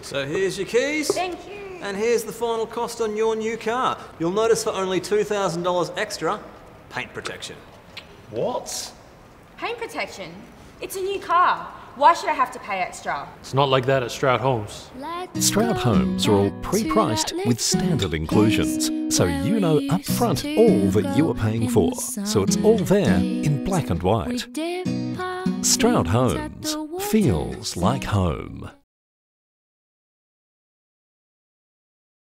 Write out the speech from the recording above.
So here's your keys. Thank you. And here's the final cost on your new car. You'll notice for only $2,000 extra, paint protection. What? Paint protection? It's a new car. Why should I have to pay extra? It's not like that at Stroud Homes. Stroud Homes are all pre-priced with standard inclusions, so you know upfront all that you are paying for. So it's all there in black and white. Stroud Homes feels like home.